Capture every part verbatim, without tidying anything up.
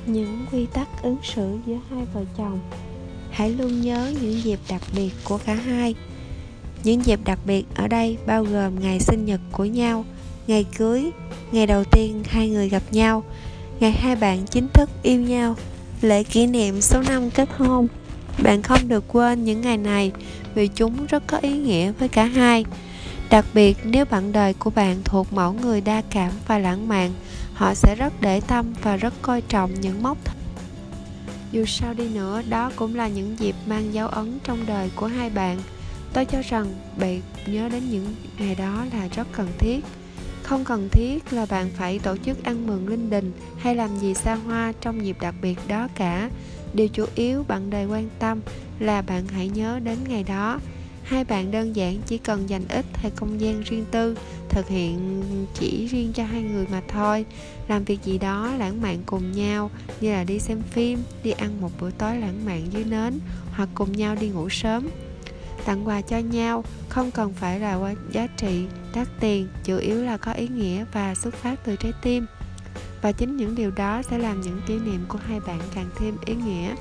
Những quy tắc ứng xử giữa hai vợ chồng. Hãy luôn nhớ những dịp đặc biệt của cả hai. Những dịp đặc biệt ở đây bao gồm ngày sinh nhật của nhau, ngày cưới, ngày đầu tiên hai người gặp nhau, ngày hai bạn chính thức yêu nhau, lễ kỷ niệm số năm kết hôn. Bạn không được quên những ngày này vì chúng rất có ý nghĩa với cả hai. Đặc biệt nếu bạn đời của bạn thuộc mẫu người đa cảm và lãng mạn, họ sẽ rất để tâm và rất coi trọng những mốc. Dù sao đi nữa, đó cũng là những dịp mang dấu ấn trong đời của hai bạn. Tôi cho rằng bạn nhớ đến những ngày đó là rất cần thiết. Không cần thiết là bạn phải tổ chức ăn mừng linh đình hay làm gì xa hoa trong dịp đặc biệt đó cả. Điều chủ yếu bạn đời quan tâm là bạn hãy nhớ đến ngày đó. Hai bạn đơn giản chỉ cần dành ít hay không gian riêng tư, thực hiện chỉ riêng cho hai người mà thôi. Làm việc gì đó lãng mạn cùng nhau, như là đi xem phim, đi ăn một bữa tối lãng mạn dưới nến, hoặc cùng nhau đi ngủ sớm. Tặng quà cho nhau không cần phải là giá trị đắt tiền, chủ yếu là có ý nghĩa và xuất phát từ trái tim. Và chính những điều đó sẽ làm những kỷ niệm của hai bạn càng thêm ý nghĩa.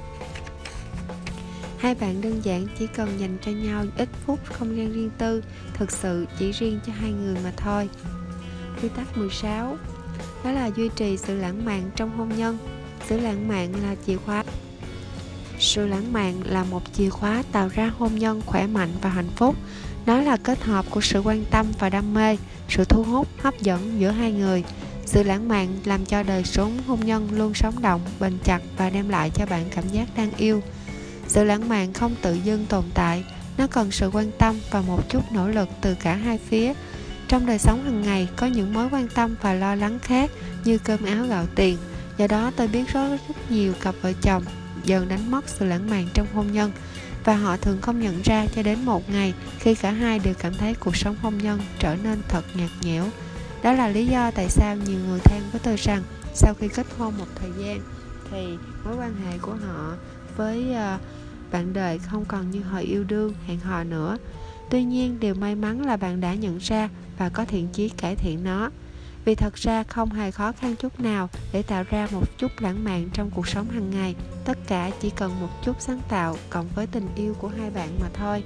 Hai bạn đơn giản chỉ cần dành cho nhau ít phút không gian riêng tư, thực sự chỉ riêng cho hai người mà thôi. Quy tắc mười sáu, đó là duy trì sự lãng mạn trong hôn nhân. Sự lãng mạn là chìa khóa. Sự lãng mạn là một chìa khóa tạo ra hôn nhân khỏe mạnh và hạnh phúc. Nó là kết hợp của sự quan tâm và đam mê, sự thu hút, hấp dẫn giữa hai người. Sự lãng mạn làm cho đời sống hôn nhân luôn sống động, bền chặt và đem lại cho bạn cảm giác đang yêu. Sự lãng mạn không tự dưng tồn tại, nó cần sự quan tâm và một chút nỗ lực từ cả hai phía. Trong đời sống hàng ngày có những mối quan tâm và lo lắng khác như cơm áo gạo tiền. Do đó tôi biết rất, rất nhiều cặp vợ chồng dần đánh mất sự lãng mạn trong hôn nhân, và họ thường không nhận ra cho đến một ngày khi cả hai đều cảm thấy cuộc sống hôn nhân trở nên thật nhạt nhẽo. Đó là lý do tại sao nhiều người than với tôi rằng sau khi kết hôn một thời gian thì mối quan hệ của họ với uh, bạn đời không còn như hồi yêu đương, hẹn hò nữa. Tuy nhiên điều may mắn là bạn đã nhận ra và có thiện chí cải thiện nó. Vì thật ra không hề khó khăn chút nào để tạo ra một chút lãng mạn trong cuộc sống hàng ngày. Tất cả chỉ cần một chút sáng tạo cộng với tình yêu của hai bạn mà thôi.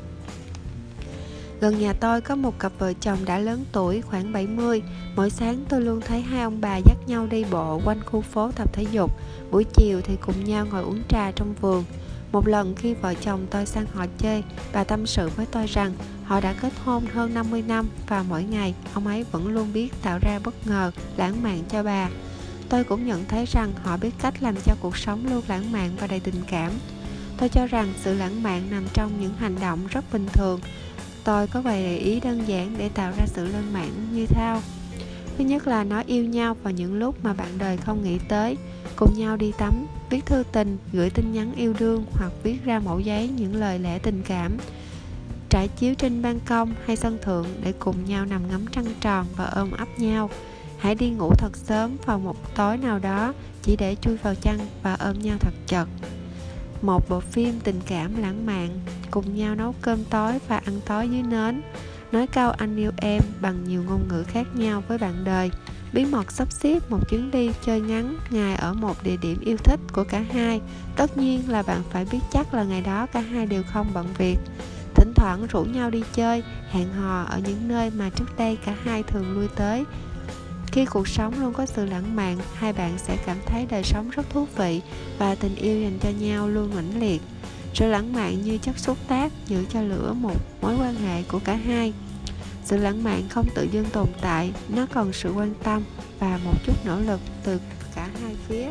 Gần nhà tôi có một cặp vợ chồng đã lớn tuổi, khoảng bảy mươi. Mỗi sáng tôi luôn thấy hai ông bà dắt nhau đi bộ quanh khu phố tập thể dục. Buổi chiều thì cùng nhau ngồi uống trà trong vườn. Một lần khi vợ chồng tôi sang họ chơi, bà tâm sự với tôi rằng họ đã kết hôn hơn năm mươi năm và mỗi ngày ông ấy vẫn luôn biết tạo ra bất ngờ, lãng mạn cho bà. Tôi cũng nhận thấy rằng họ biết cách làm cho cuộc sống luôn lãng mạn và đầy tình cảm. Tôi cho rằng sự lãng mạn nằm trong những hành động rất bình thường. Tôi có vài gợi ý đơn giản để tạo ra sự lãng mạn như sau. Thứ nhất là nói yêu nhau vào những lúc mà bạn đời không nghĩ tới. Cùng nhau đi tắm, viết thư tình, gửi tin nhắn yêu đương hoặc viết ra mẩu giấy những lời lẽ tình cảm. Trải chiếu trên ban công hay sân thượng để cùng nhau nằm ngắm trăng tròn và ôm ấp nhau. Hãy đi ngủ thật sớm vào một tối nào đó chỉ để chui vào chăn và ôm nhau thật chật. Một bộ phim tình cảm lãng mạn, cùng nhau nấu cơm tối và ăn tối dưới nến. Nói câu anh yêu em bằng nhiều ngôn ngữ khác nhau với bạn đời. Bí mật sắp xếp một chuyến đi chơi ngắn ngày ở một địa điểm yêu thích của cả hai. Tất nhiên là bạn phải biết chắc là ngày đó cả hai đều không bận việc. Thỉnh thoảng rủ nhau đi chơi, hẹn hò ở những nơi mà trước đây cả hai thường lui tới. Khi cuộc sống luôn có sự lãng mạn, hai bạn sẽ cảm thấy đời sống rất thú vị và tình yêu dành cho nhau luôn mãnh liệt. Sự lãng mạn như chất xúc tác giữ cho lửa một mối quan hệ của cả hai. Sự lãng mạn không tự dưng tồn tại, nó cần sự quan tâm và một chút nỗ lực từ cả hai phía.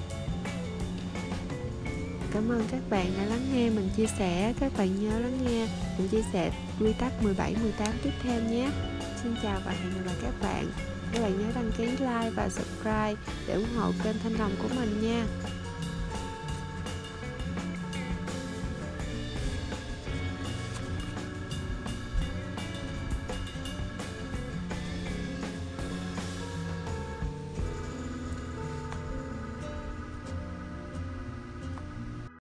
Cảm ơn các bạn đã lắng nghe mình chia sẻ. Các bạn nhớ lắng nghe mình chia sẻ quy tắc mười bảy, mười tám tiếp theo nhé. Xin chào và hẹn gặp lại các bạn. Các bạn nhớ đăng ký, like và subscribe để ủng hộ kênh Thanh Đồng của mình nha.